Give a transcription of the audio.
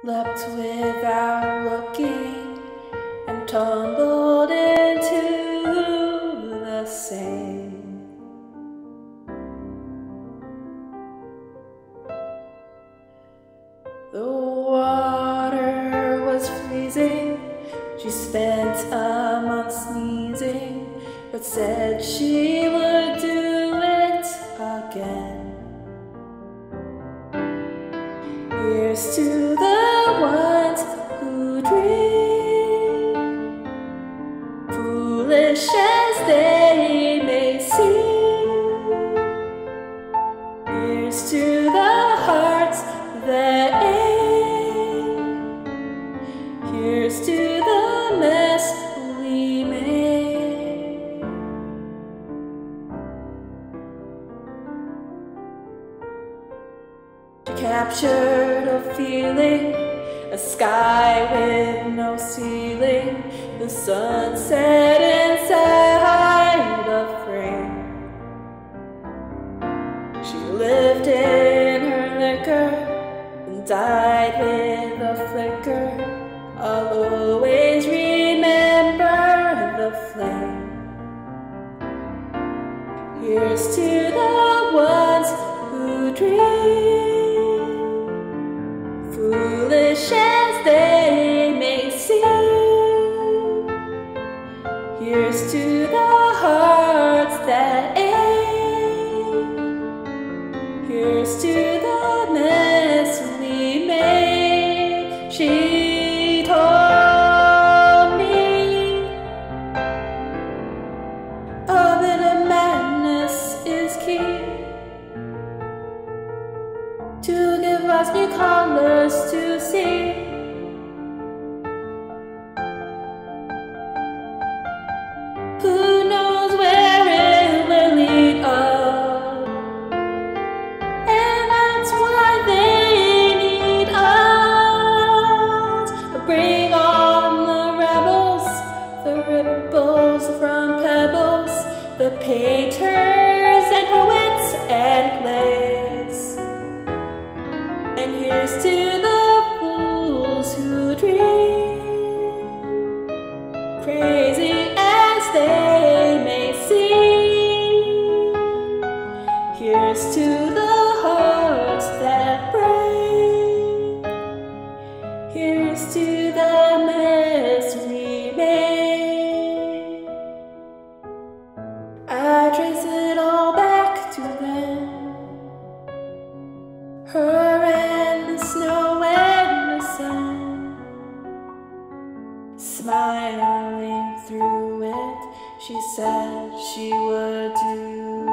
leapt without looking, and tumbled into the Seine. The water was freezing. She spent a month sneezing, but said she would do it again. Here's to the ones who dream, foolish as they may seem. Here's to the hearts that ache. Here's to the mess we made. She captured a feeling, a sky with no ceiling, the sunset inside the frame. She lived in her liquor and died with a flicker. I'll always remember the flame. Here's to the ones who dream, foolish as they may seem. Here's to the hearts that ache. Here's to the mess we made. She told me a bit of madness is key to give us new colors to see. Who knows where it will lead us? And that's why they need us. Bring on the rebels, the ripples from pebbles, the painters and poets and plays. And here's to the fools who dream, crazy as they may seem. Here's to the hearts that break. Here's to the mess we made. I trace it all back to then, her and the snow and the sun, smiling through it. She said she would do